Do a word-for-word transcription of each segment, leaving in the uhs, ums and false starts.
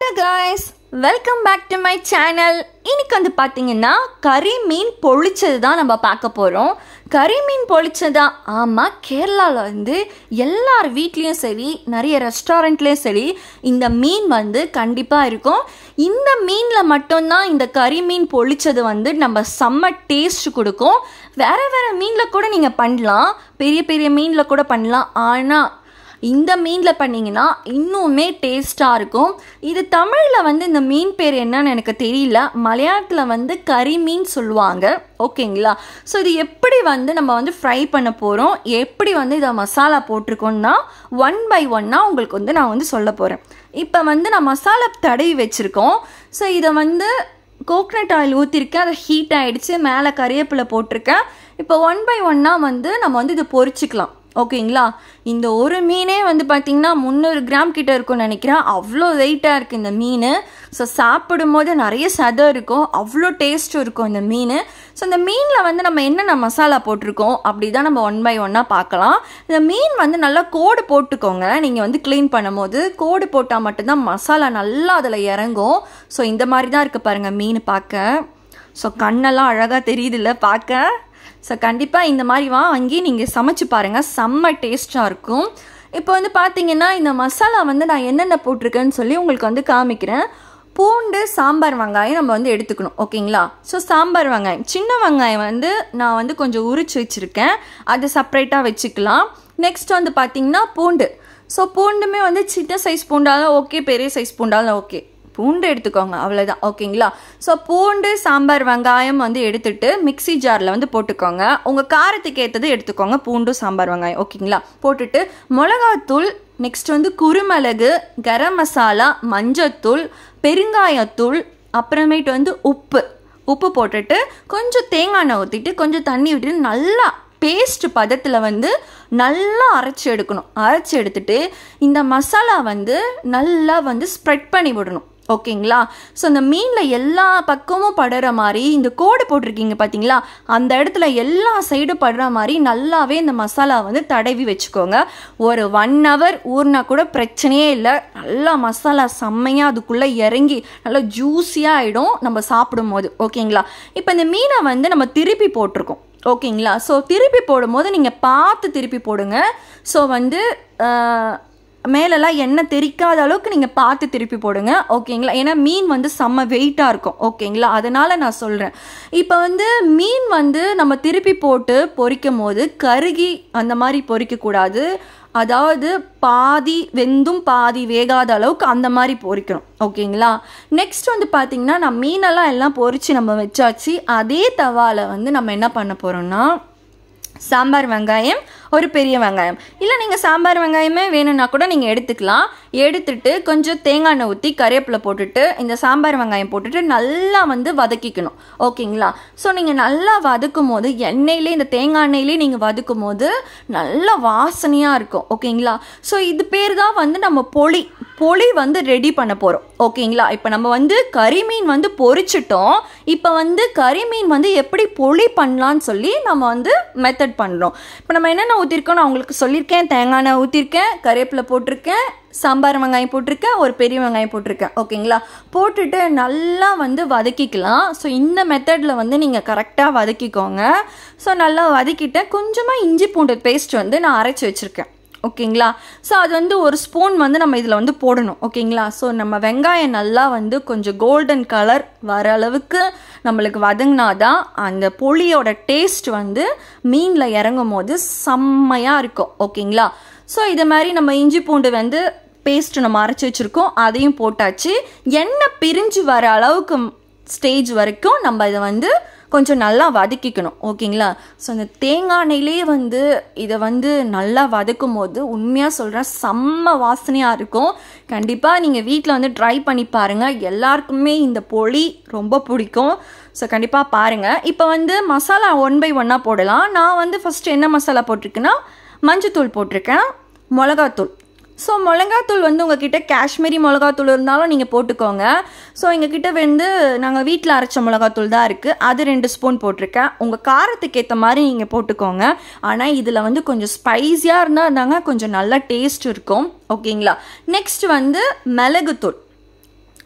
Hello guys, welcome back to my channel. இன்னைக்கு வந்து பாத்தீங்கன்னா கரிமீன் பொழிச்சது தான் நம்ம பார்க்க போறோம். கரிமீன் பொழிச்சதா? ஆமா, கேரளால வந்து எல்லார் வீட்லயும் சரி, நிறைய ரெஸ்டாரண்ட்லயும் சரி இந்த மீன் வந்து கண்டிப்பா இருக்கும். இந்த மீன்ல மட்டும் தான் இந்த கரிமீன் பொழிச்சது வந்து நம்ம செம்ம டேஸ்ட் கொடுக்கும். வேற வேற மீன்ல கூட நீங்க பண்ணலாம், பெரிய பெரிய மீன்ல கூட பண்ணலாம். ஆனா இந்த மீனில் பண்ணிங்கன்னா இன்னுமே டேஸ்ட்டாக இருக்கும். இது தமிழில் வந்து இந்த மீன் பேர் என்னன்னு எனக்கு தெரியல, மலையாளத்தில் வந்து கரிமீன் சொல்லுவாங்க. ஓகேங்களா? ஸோ இது எப்படி வந்து நம்ம வந்து ஃப்ரை பண்ண போகிறோம், எப்படி வந்து இதை மசாலா போட்டிருக்கோன்னா ஒன் பை ஒன்னாக உங்களுக்கு வந்து நான் வந்து சொல்ல போகிறேன். இப்போ வந்து நான் மசாலா தடவி வச்சுருக்கோம். ஸோ இதை வந்து கோகனட் ஆயில் ஊற்றிருக்கேன், அதை ஹீட் ஆகிடுச்சு, மேலே கறிவேப்பிலை போட்டிருக்கேன். இப்போ ஒன் பை ஒன்னாக வந்து நம்ம வந்து இதை பொரிச்சிக்கலாம். ஓகேங்களா? இந்த ஒரு மீனே வந்து பார்த்திங்கன்னா முந்நூறு கிராம் கிட்ட இருக்கும்னு நினைக்கிறேன். அவ்வளோ வெயிட்டாக இருக்குது இந்த மீன். ஸோ சாப்பிடும் போது நிறைய சதை இருக்கும், அவ்வளோ டேஸ்ட்டும் இருக்கும் இந்த மீன். ஸோ இந்த மீனில் வந்து நம்ம என்னென்ன மசாலா போட்டிருக்கோம் அப்படி தான் நம்ம ஒன் பை ஒன்னாக பார்க்கலாம். இந்த மீன் வந்து நல்லா கோடு போட்டுக்கோங்க. நீங்கள் வந்து க்ளீன் பண்ணும் போது கோடு போட்டால் மட்டும்தான் மசாலா நல்லா அதில் இறங்கும். ஸோ இந்த மாதிரி தான் இருக்குது பாருங்கள் மீன் பார்க்க. ஸோ கண்ணெல்லாம் அழகாக தெரியுதில்ல பார்க்க. ஸோ கண்டிப்பாக இந்த மாதிரி வாங்கி நீங்கள் சமைச்சு பாருங்கள், செம்ம டேஸ்ட்டாக இருக்கும். இப்போ வந்து பார்த்தீங்கன்னா இந்த மசாலா வந்து நான் என்னென்ன போட்டிருக்கேன்னு சொல்லி உங்களுக்கு வந்து காமிக்கிறேன். பூண்டு, சாம்பார் வெங்காயம் நம்ம வந்து எடுத்துக்கணும். ஓகேங்களா? ஸோ சாம்பார் வெங்காயம், சின்ன வெங்காயம் வந்து நான் வந்து கொஞ்சம் உரிச்சு வச்சுருக்கேன், அது செப்ரேட்டாக வச்சுக்கலாம். நெக்ஸ்ட் வந்து பார்த்திங்கன்னா பூண்டு. ஸோ பூண்டுமே வந்து சின்ன சைஸ் பூண்டாலும் ஓகே, பெரிய சைஸ் பூண்டாலும் ஓகே, பூண்டு எடுத்துக்கோங்க, அவ்வளோதான். ஓகேங்களா? ஸோ பூண்டு, சாம்பார் வெங்காயம் வந்து எடுத்துட்டு மிக்சி ஜாரில் வந்து போட்டுக்கோங்க. உங்கள் காரத்துக்கு ஏற்றது எடுத்துக்கோங்க, பூண்டு, சாம்பார் வெங்காயம். ஓகேங்களா? போட்டுட்டு மிளகாத்தூள், நெக்ஸ்ட் வந்து குருமிளகு, கரம் மசாலா, மஞ்சத்தூள், பெருங்காயத்தூள், அப்புறமேட்டு வந்து உப்பு உப்பு போட்டுட்டு கொஞ்சம் தேங்காய் எண்ணெய் ஊற்றிட்டு கொஞ்சம் தண்ணி விட்டுட்டு நல்லா பேஸ்ட் பதத்தில் வந்து நல்லா அரைச்சி எடுக்கணும். அரைச்சி எடுத்துட்டு இந்த மசாலா வந்து நல்லா வந்து ஸ்ப்ரெட் பண்ணி விடணும். ஓகேங்களா? ஸோ இந்த மீனில் எல்லா பக்கமும் படுற மாதிரி இந்த கோடு போட்டிருக்கீங்க பார்த்தீங்களா, அந்த இடத்துல எல்லா சைடும் படுற மாதிரி நல்லாவே இந்த மசாலா வந்து தடவி வச்சுக்கோங்க. ஒரு ஒன் ஹவர் ஊறினா கூட பிரச்சனையே இல்லை. நல்லா மசாலா செம்மையாக அதுக்குள்ளே இறங்கி நல்லா ஜூஸியாக ஆகிடும் நம்ம சாப்பிடும் போது. ஓகேங்களா? இப்போ இந்த மீனை வந்து நம்ம திருப்பி போட்டிருக்கோம். ஓகேங்களா? ஸோ திருப்பி போடும்போது நீங்கள் பார்த்து திருப்பி போடுங்க. ஸோ வந்து மேலெல்லாம் எண்ணெய் தெரிக்காத அளவுக்கு நீங்கள் பார்த்து திருப்பி போடுங்க. ஓகேங்களா? ஏன்னா மீன் வந்து செம்ம வெயிட்டாக இருக்கும். ஓகேங்களா? அதனால் நான் சொல்கிறேன். இப்போ வந்து மீன் வந்து நம்ம திருப்பி போட்டு பொரிக்கும் போது கருகி அந்த மாதிரி பொரிக்கக்கூடாது. அதாவது பாதி வெந்தும் பாதி வேகாத அளவுக்கு அந்த மாதிரி பொரிக்கணும். ஓகேங்களா? நெக்ஸ்ட் வந்து பார்த்திங்கன்னா நான் மீனெல்லாம் எல்லாம் பொரித்து நம்ம வச்சாச்சு. அதே தவாவில் வந்து நம்ம என்ன பண்ண போகிறோம்னா சாம்பார் வெங்காயம், ஒரு பெரிய வெங்காயம், இல்லை நீங்கள் சாம்பார் வெங்காயமே வேணும்னா கூட நீங்கள் எடுத்துக்கலாம். எடுத்துட்டு கொஞ்சம் தேங்காய் எண்ணெய் ஊற்றி கறிவேப்பிலை போட்டுட்டு இந்த சாம்பார் வெங்காயம் போட்டுட்டு நல்லா வந்து வதக்கிக்கணும். ஓகேங்களா? ஸோ நீங்கள் நல்லா வதக்கும் போது எண்ணெயிலே, இந்த தேங்காய் எண்ணெயிலே நீங்கள் வதக்கும் போது நல்லா வாசனையாக இருக்கும். ஓகேங்களா? ஸோ இது பேர் தான் வந்து நம்ம பொளி பொளி வந்து ரெடி பண்ண போகிறோம். ஓகேங்களா? இப்போ நம்ம வந்து கரிமீன் வந்து பொரிச்சிட்டோம். இப்போ வந்து கரிமீன் வந்து எப்படி பொளி பண்ணலான்னு சொல்லி நம்ம வந்து மெத்தட் பண்ணுறோம். இப்போ நம்ம என்னென்ன ஊற்றிருக்கோம் நான் உங்களுக்கு சொல்லியிருக்கேன். தேங்காய் எண்ணெய் ஊற்றிருக்கேன், கறிவேப்பிலை போட்டிருக்கேன், சாம்பார் வெங்காயம் போட்டிருக்கேன், ஒரு பெரிய வெங்காயம் போட்டிருக்கேன். ஓகேங்களா? போட்டுட்டு நல்லா வந்து வதக்கிக்கலாம். ஸோ இந்த மெத்தடில் வந்து நீங்கள் கரெக்டாக வதக்கிக்கோங்க. ஸோ நல்லா வதக்கிட்டேன். கொஞ்சமாக இஞ்சி பூண்டு பேஸ்ட் வந்து நான் அரைச்சி வச்சுருக்கேன். ஓகேங்களா? ஸோ அது வந்து ஒரு ஸ்பூன் வந்து நம்ம இதில் வந்து போடணும். ஓகேங்களா? ஸோ நம்ம வெங்காயம் நல்லா வந்து கொஞ்சம் கோல்டன் கலர் வர அளவுக்கு நம்மளுக்கு வதங்கினாதான் அந்த புளியோட டேஸ்ட் வந்து மீனில் இறங்கும் போது செம்மையாக இருக்கும். ஓகேங்களா? ஸோ இது மாதிரி நம்ம இஞ்சி பூண்டு வந்து பேஸ்ட்டு நம்ம அரைச்சி வச்சுருக்கோம், அதையும் போட்டாச்சு. எண்ணெய் பிரிஞ்சு வர அளவுக்கு ஸ்டேஜ் வரைக்கும் நம்ம இதை வந்து கொஞ்சம் நல்லா வதக்கிக்கணும். ஓகேங்களா? ஸோ இந்த தேங்காய் எண்ணெயிலே வந்து இதை வந்து நல்லா வதக்கும் போது உண்மையாக சொல்கிறேன் செம்ம வாசனையாக இருக்கும். கண்டிப்பாக நீங்கள் வீட்டில் வந்து ட்ரை பண்ணி பாருங்கள், எல்லாருக்குமே இந்த பொளி ரொம்ப பிடிக்கும். ஸோ கண்டிப்பாக பாருங்கள். இப்போ வந்து மசாலா ஒன் பை ஒன்னாக போடலாம். நான் வந்து ஃபஸ்ட்டு என்ன மசாலா போட்டிருக்கேன்னா மஞ்சத்தூள் போட்டிருக்கேன், மிளகாத்தூள். ஸோ மிளகாத்தூள் வந்து உங்ககிட்ட காஷ்மீரி மிளகாத்தூள் இருந்தாலும் நீங்கள் போட்டுக்கோங்க. ஸோ எங்ககிட்ட வந்து நாங்கள் வீட்டில் அரைச்ச மிளகாத்தூள் தான் இருக்குது, அது ரெண்டு ஸ்பூன் போட்டிருக்கேன். உங்கள் காரத்துக்கு ஏற்ற மாதிரி நீங்கள் போட்டுக்கோங்க. ஆனால் இதில் வந்து கொஞ்சம் ஸ்பைஸியாக இருந்தால் தாங்க கொஞ்சம் நல்லா டேஸ்ட் இருக்கும். ஓகேங்களா? நெக்ஸ்ட் வந்து மிளகுத்தூள்.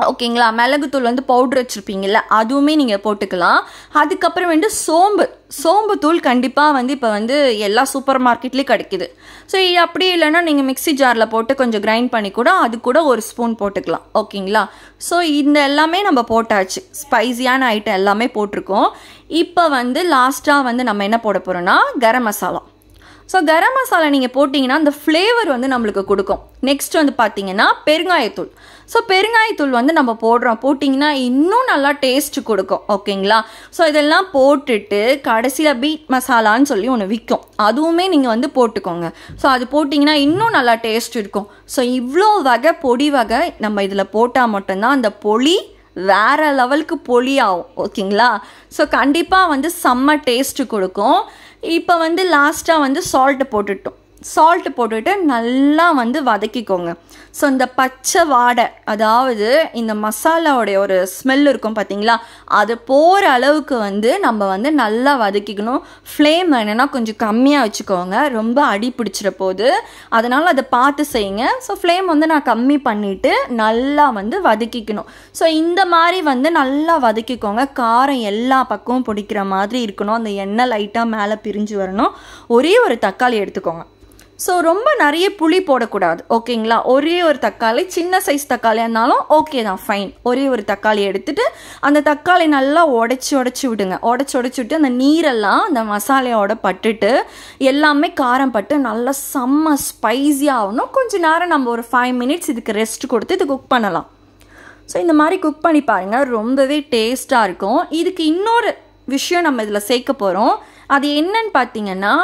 ஓகேங்களா. மிளகுத்தூள் வந்து பவுட்ரு வச்சுருப்பீங்கள்ல, அதுவுமே நீங்கள் போட்டுக்கலாம். அதுக்கப்புறம் வந்து சோம்பு சோம்பு தூள் கண்டிப்பாக வந்து இப்போ வந்து எல்லா சூப்பர் மார்க்கெட்லேயும் கிடைக்குது. ஸோ இது அப்படி இல்லைன்னா நீங்கள் மிக்ஸி ஜாரில் போட்டு கொஞ்சம் கிரைண்ட் பண்ணி கூட அது கூட ஒரு ஸ்பூன் போட்டுக்கலாம். ஓகேங்களா. ஸோ இந்த எல்லாமே நம்ம போட்டாச்சு, ஸ்பைசியான ஐட்டம் எல்லாமே போட்டிருக்கோம். இப்போ வந்து லாஸ்ட்டாக வந்து நம்ம என்ன போட போகிறோன்னா கரம் மசாலா. ஸோ கரம் மசாலா நீங்கள் போட்டிங்கன்னா அந்த ஃப்ளேவர் வந்து நம்மளுக்கு கொடுக்கும். நெக்ஸ்ட் வந்து பார்த்தீங்கன்னா பெருங்காயத்தூள். ஸோ பெருங்காயத்தூள் வந்து நம்ம போடுறோம், போட்டிங்கன்னா இன்னும் நல்லா டேஸ்ட் கொடுக்கும். ஓகேங்களா. ஸோ இதெல்லாம் போட்டுட்டு கடைசியில் பீட் மசாலான்னு சொல்லி ஒன்று விற்கும், அதுவுமே நீங்கள் வந்து போட்டுக்கோங்க. ஸோ அது போட்டிங்கன்னா இன்னும் நல்லா டேஸ்ட் இருக்கும். ஸோ இவ்வளோ வகை பொடி வகை நம்ம இதில் போட்டால் மட்டும்தான் அந்த பொலி வேறு லெவலுக்கு பொலி ஆகும். ஓகேங்களா. ஸோ கண்டிப்பாக வந்து செம்ம டேஸ்ட்டு கொடுக்கும். இப்போ வந்து லாஸ்ட்டாக வந்து சால்ட்டு போட்டுட்டோம். சால்ட்டு போட்டுட்டு நல்லா வந்து வதக்கிக்கோங்க. ஸோ இந்த பச்சை வாடை, அதாவது இந்த மசாலாவுடைய ஒரு ஸ்மெல் இருக்கும் பார்த்தீங்களா, அது போகிற அளவுக்கு வந்து நம்ம வந்து நல்லா வதக்கிக்கணும். ஃப்ளேம் என்னென்னா கொஞ்சம் கம்மியாக வச்சுக்கோங்க, ரொம்ப அடி பிடிச்சிட போகுது. அதனால் அதை பார்த்து செய்யுங்க. ஸோ ஃப்ளேம் வந்து நான் கம்மி பண்ணிவிட்டு நல்லா வந்து வதக்கிக்கணும். ஸோ இந்த மாதிரி வந்து நல்லா வதக்கிக்கோங்க. காரம் எல்லா பக்கமும் பிடிக்கிற மாதிரி இருக்கணும். அந்த எண்ணெய் லைட்டாக மேலே பிரிஞ்சு வரணும். ஒரே ஒரு தக்காளி எடுத்துக்கோங்க. ஸோ ரொம்ப நிறைய புளி போடக்கூடாது. ஓகேங்களா. ஒரே ஒரு தக்காளி, சின்ன சைஸ் தக்காளியாக இருந்தாலும் ஓகே தான், ஃபைன். ஒரே ஒரு தக்காளி எடுத்துகிட்டு அந்த தக்காளி நல்லா உடச்சி உடச்சி விடுங்க. உடச்சி உடச்சி விட்டு அந்த நீரெல்லாம் அந்த மசாலையோட பட்டுட்டு எல்லாமே காரம் பட்டு நல்லா செம்ம ஸ்பைஸியாக ஆகணும். கொஞ்சம் நேரம் நம்ம ஒரு ஃபைவ் மினிட்ஸ் இதுக்கு ரெஸ்ட் கொடுத்து இது குக் பண்ணலாம். ஸோ இந்த மாதிரி குக் பண்ணி பாருங்கள், ரொம்பவே டேஸ்ட்டாக இருக்கும். இதுக்கு இன்னொரு விஷயம் நம்ம இதில் சேர்க்க போகிறோம். அது என்னன்னு பார்த்தீங்கன்னா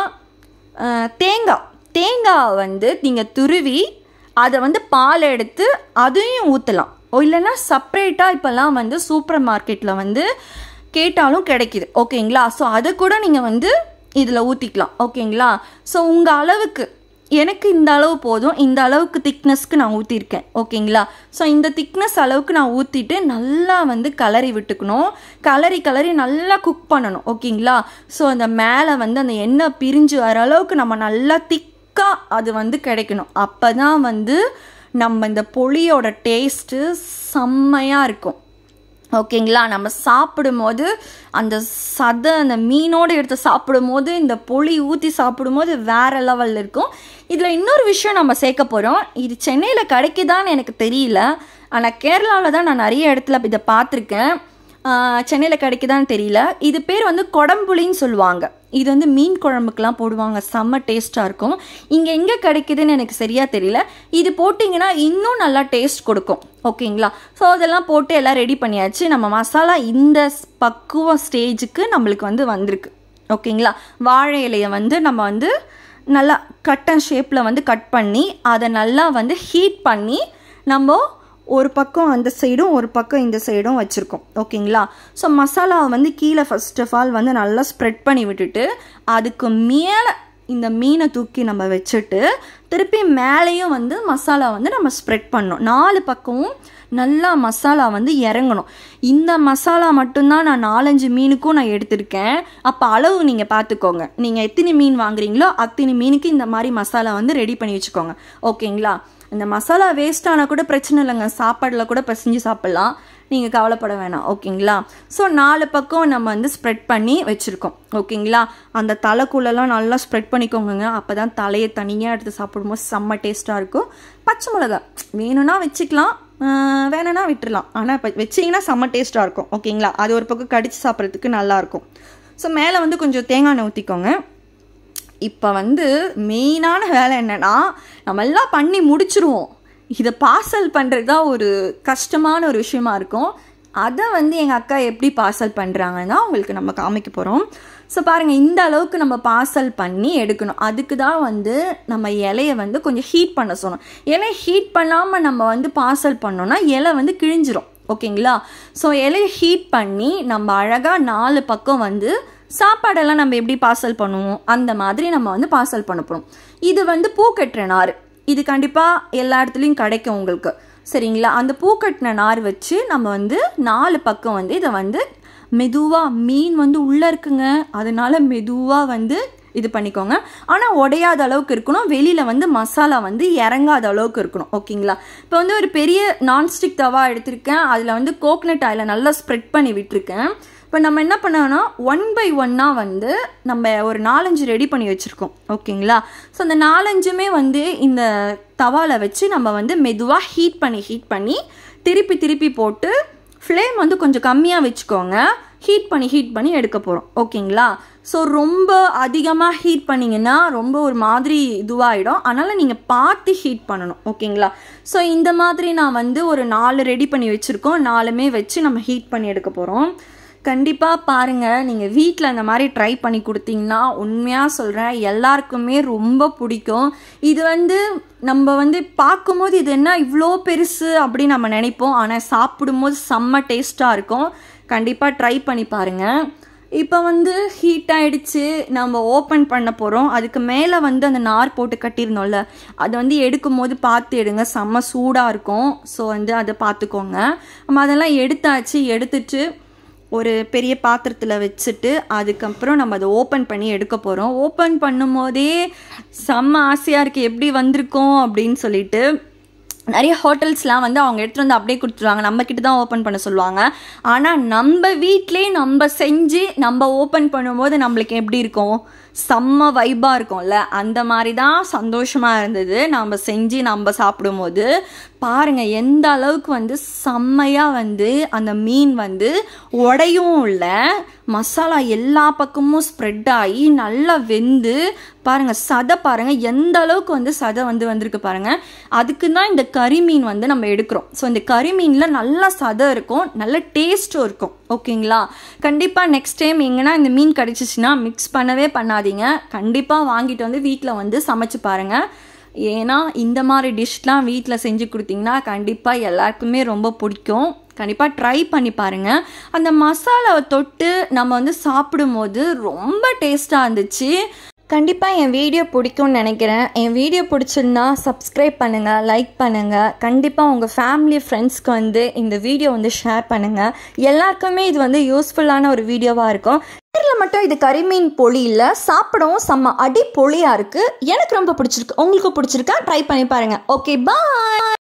தேங்காய். தேங்காய் வந்து நீங்கள் துருவி அதை வந்து பால் எடுத்து அதையும் ஊற்றலாம். இல்லைன்னா செப்ரேட்டாக இப்போல்லாம் வந்து சூப்பர் மார்க்கெட்டில் வந்து கேட்டாலும் கிடைக்கிது. ஓகேங்களா. ஸோ அதை கூட நீங்கள் வந்து இதில் ஊற்றிக்கலாம். ஓகேங்களா. ஸோ உங்கள் அளவுக்கு, எனக்கு இந்த அளவு போதும், இந்த அளவுக்கு திக்னஸ்க்கு நான் ஊற்றிருக்கேன். ஓகேங்களா. ஸோ இந்த திக்னஸ் அளவுக்கு நான் ஊற்றிட்டு நல்லா வந்து கலரி விட்டுக்கணும். கலரி கலரி நல்லா குக் பண்ணணும். ஓகேங்களா. ஸோ அந்த மேலே வந்து அந்த எண்ணெய் பிரிஞ்சு வர அளவுக்கு நம்ம நல்லா திக்காக அது வந்து கிடைக்கணும். அப்போ தான் வந்து நம்ம இந்த பொலியோட டேஸ்ட்டு செம்மையாக இருக்கும். ஓகேங்களா. நம்ம சாப்பிடும்போது அந்த சதை, அந்த மீனோடு எடுத்து சாப்பிடும்போது, இந்த பொலி ஊற்றி சாப்பிடும்போது வேறு லெவலில் இருக்கும். இதில் இன்னொரு விஷயம் நம்ம சேர்க்க போகிறோம். இது சென்னையில் கிடைக்குதான்னு எனக்கு தெரியல, ஆனால் கேரளாவில் தான் நான் நிறைய இடத்துல இதை பார்த்துருக்கேன். சென்னையில் கிடைக்குதான்னு தெரியல. இது பேர் வந்து கொடம்புளின்னு சொல்லுவாங்க. இது வந்து மீன் குழம்புக்கெலாம் போடுவாங்க, செம்ம டேஸ்ட்டாக இருக்கும். இங்கே எங்கே கிடைக்குதுன்னு எனக்கு சரியாக தெரியல. இது போட்டிங்கன்னா இன்னும் நல்லா டேஸ்ட் கொடுக்கும். ஓகேங்களா. ஸோ அதெல்லாம் போட்டு எல்லாம் ரெடி பண்ணியாச்சு. நம்ம மசாலா இந்த பக்குவ ஸ்டேஜுக்கு நம்மளுக்கு வந்து வந்திருக்கு. ஓகேங்களா. வாழை இலையை வந்து நம்ம வந்து நல்லா கட்டன் ஷேப்பில் வந்து கட் பண்ணி அதை நல்லா வந்து ஹீட் பண்ணி நம்ம ஒரு பக்கம் அந்த சைடும் ஒரு பக்கம் இந்த சைடும் வச்சுருக்கோம். ஓகேங்களா. ஸோ மசாலாவை வந்து கீழே ஃபர்ஸ்ட் ஆஃப் ஆல் வந்து நல்லா ஸ்ப்ரெட் பண்ணி விட்டுட்டு அதுக்கு மேலே இந்த மீனை தூக்கி நம்ம வச்சுட்டு திருப்பி மேலேயும் வந்து மசாலா வந்து நம்ம ஸ்ப்ரெட் பண்ணணும். நாலு பக்கமும் நல்லா மசாலா வந்து இறங்கணும். இந்த மசாலா மட்டும்தான் நான் நாலஞ்சு மீனுக்கும் நான் எடுத்திருக்கேன். அப்போ அளவு நீங்கள் பார்த்துக்கோங்க. நீங்கள் எத்தனை மீன் வாங்குறீங்களோ அத்தனை மீனுக்கு இந்த மாதிரி மசாலா வந்து ரெடி பண்ணி வச்சுக்கோங்க. ஓகேங்களா. இந்த மசாலா வேஸ்ட் ஆனால் கூட பிரச்சனை இல்லைங்க, சாப்பாடில் கூட பிசைஞ்சு சாப்பிட்லாம், நீங்கள் கவலைப்பட வேணாம். ஓகேங்களா. ஸோ நாலு பக்கம் நம்ம வந்து ஸ்ப்ரெட் பண்ணி வச்சுருக்கோம். ஓகேங்களா. அந்த தலைக்குள்ளெல்லாம் நல்லா ஸ்ப்ரெட் பண்ணிக்கோங்க. அப்போ தான் தலையை தனியாக எடுத்து சாப்பிடும்போது செம்ம டேஸ்ட்டாக இருக்கும். பச்சை மிளகா வேணும்னா வச்சுக்கலாம், வேணும்னா விட்டுடலாம். ஆனால் இப்போ வச்சிங்கன்னா செம்ம டேஸ்ட்டாக இருக்கும். ஓகேங்களா. அது ஒரு பக்கம் கடித்து சாப்பிட்றதுக்கு நல்லாயிருக்கும். ஸோ மேலே வந்து கொஞ்சம் தேங்காய் எண்ணெய் ஊற்றிக்கோங்க. இப்போ வந்து மெயினான வேலை என்னென்னா, நம்ம எல்லாம் பண்ணி முடிச்சுருவோம், இதை பார்சல் பண்ணுறது தான் ஒரு கஷ்டமான ஒரு விஷயமா இருக்கும். அதை வந்து எங்கள் அக்கா எப்படி பார்சல் பண்ணுறாங்கன்னா உங்களுக்கு நம்ம காமிக்க போகிறோம். ஸோ பாருங்கள், இந்த அளவுக்கு நம்ம பார்சல் பண்ணி எடுக்கணும். அதுக்கு தான் வந்து நம்ம இலையை வந்து கொஞ்சம் ஹீட் பண்ண சொன்னோம். இலையை ஹீட் பண்ணாமல் நம்ம வந்து பார்சல் பண்ணோன்னா இலை வந்து கிழிஞ்சிரும். ஓகேங்களா. ஸோ இலையை ஹீட் பண்ணி நம்ம அழகாக நாலு பக்கம் வந்து சாப்பாடெல்லாம் நம்ம எப்படி பார்சல் பண்ணுவோம் அந்த மாதிரி நம்ம வந்து பார்சல் பண்ண போகிறோம். இது வந்து பூ கட்டுற நார், இது கண்டிப்பாக எல்லா இடத்துலையும் கிடைக்கும் உங்களுக்கு. சரிங்களா. அந்த பூ கட்டின நார் வச்சு நம்ம வந்து நாலு பக்கம் வந்து இதை வந்து மெதுவாக, மீன் வந்து உள்ளே இருக்குங்க, அதனால மெதுவாக வந்து இது பண்ணிக்கோங்க. ஆனால் உடையாத அளவுக்கு இருக்கணும், வெளியில் வந்து மசாலா வந்து இறங்காத அளவுக்கு இருக்கணும். ஓகேங்களா? இப்போ வந்து ஒரு பெரிய நான்ஸ்டிக் தவா எடுத்திருக்கேன், அதில் வந்து கோகனட் ஆயிலை நல்லா ஸ்ப்ரெட் பண்ணி விட்டுருக்கேன். இப்போ நம்ம என்ன பண்ணோன்னா ஒன் பை ஒன்னாக வந்து நம்ம ஒரு நாலஞ்சு ரெடி பண்ணி வச்சுருக்கோம். ஓகேங்களா? ஸோ அந்த நாலஞ்சுமே வந்து இந்த தவாவில் வச்சு நம்ம வந்து மெதுவாக ஹீட் பண்ணி ஹீட் பண்ணி திருப்பி திருப்பி போட்டு ஃப்ளேம் வந்து கொஞ்சம் கம்மியாக வச்சுக்கோங்க. ஹீட் பண்ணி ஹீட் பண்ணி எடுக்க போகிறோம். ஓகேங்களா? ஸோ ரொம்ப அதிகமாக ஹீட் பண்ணிங்கன்னா ரொம்ப ஒரு மாதிரி இதுவாகிடும். அதனால் நீங்கள் பார்த்து ஹீட் பண்ணணும். ஓகேங்களா? ஸோ இந்த மாதிரி நான் வந்து ஒரு நாலு ரெடி பண்ணி வச்சுருக்கோம். நாலுமே வச்சு நம்ம ஹீட் பண்ணி எடுக்க போகிறோம். கண்டிப்பாக பாருங்கள், நீங்கள் வீட்டில் அந்த மாதிரி ட்ரை பண்ணி கொடுத்தீங்கன்னா உண்மையாக சொல்கிறேன் எல்லாருக்குமே ரொம்ப பிடிக்கும். இது வந்து நம்ம வந்து பார்க்கும்போது இது என்ன இவ்வளோ பெருசு அப்படின்னு நம்ம நினைப்போம், ஆனால் சாப்பிடும்போது செம்ம டேஸ்ட்டாக இருக்கும். கண்டிப்பாக ட்ரை பண்ணி பாருங்கள். இப்போ வந்து ஹீட் ஆகிடுச்சு, நம்ம ஓப்பன் பண்ண போகிறோம். அதுக்கு மேலே வந்து அந்த நார் போட்டு கட்டியிருந்தோம்ல, அதை வந்து எடுக்கும் போது பார்த்து எடுங்க, செம்ம சூடாக இருக்கும். ஸோ வந்து அதை பார்த்துக்கோங்க. நம்ம அதெல்லாம் எடுத்தாச்சு. எடுத்துட்டு ஒரு பெரிய பாத்திரத்தில் வச்சுட்டு அதுக்கப்புறம் நம்ம அதை ஓப்பன் பண்ணி எடுக்க போகிறோம். ஓப்பன் பண்ணும் போதே செம்ம ஆசையாக இருக்குது எப்படி வந்திருக்கோம் அப்படின்னு சொல்லிட்டு. நிறைய ஹோட்டல்ஸ்லாம் வந்து அவங்க எடுத்துகிட்டு வந்து அப்படியே கொடுத்துருவாங்க, நம்மக்கிட்ட தான் ஓப்பன் பண்ண சொல்லுவாங்க. ஆனால் நம்ம வீட்டிலே நம்ம செஞ்சு நம்ம ஓப்பன் பண்ணும்போது நம்மளுக்கு எப்படி இருக்கும், செம்ம வைப்பாக இருக்கும்ல. அந்த மாதிரி தான் சந்தோஷமாக இருந்தது நம்ம செஞ்சு நம்ம சாப்பிடும்போது. பாருங்கள் எந்த அளவுக்கு வந்து செம்மையாக வந்து அந்த மீன் வந்து உடையும் இல்லை, மசாலா எல்லா பக்கமும் ஸ்ப்ரெட் ஆகி நல்லா வெந்து பாருங்கள். சதை பாருங்கள் எந்த அளவுக்கு வந்து சதை வந்து வந்திருக்கு பாருங்கள். அதுக்கு தான் இந்த கரிமீன் வந்து நம்ம எடுக்கிறோம். ஸோ இந்த கரிமீனில் நல்லா சதை இருக்கும், நல்ல டேஸ்ட்டும் இருக்கும். ஓகேங்களா? கண்டிப்பாக நெக்ஸ்ட் டைம் எங்கன்னா இந்த மீன் கிடச்சிச்சின்னா மிக்ஸ் பண்ணவே பண்ணாதீங்க. கண்டிப்பாக வாங்கிட்டு வந்து வீட்டில் வந்து சமைச்சு பாருங்கள். ஏன்னா இந்த மாதிரி டிஷ்லாம் வீட்டில் செஞ்சு கொடுத்தீங்கன்னா கண்டிப்பாக எல்லாருக்குமே ரொம்ப பிடிக்கும். கண்டிப்பாக ட்ரை பண்ணி பாருங்கள். அந்த மசாலாவை தொட்டு நம்ம வந்து சாப்பிடும்போது ரொம்ப டேஸ்ட்டாக இருந்துச்சு. கண்டிப்பாக என் வீடியோ பிடிக்கும்னு நினைக்கிறேன். என் வீடியோ பிடிச்சிருந்தா சப்ஸ்கிரைப் பண்ணுங்கள், லைக் பண்ணுங்கள். கண்டிப்பாக உங்கள் ஃபேமிலி ஃப்ரெண்ட்ஸ்க்கு வந்து இந்த வீடியோ வந்து ஷேர் பண்ணுங்கள். எல்லாருக்குமே இது வந்து யூஸ்ஃபுல்லான ஒரு வீடியோவாக இருக்கும். நேரில் மட்டும் இது கரிமீன் பொழி இல்லை, சாப்பிடவும் செம்ம அடி பொழியாக இருக்குது. எனக்கு ரொம்ப பிடிச்சிருக்கு. உங்களுக்கு பிடிச்சிருக்கா? ட்ரை பண்ணி பாருங்கள். ஓகே, பாய்.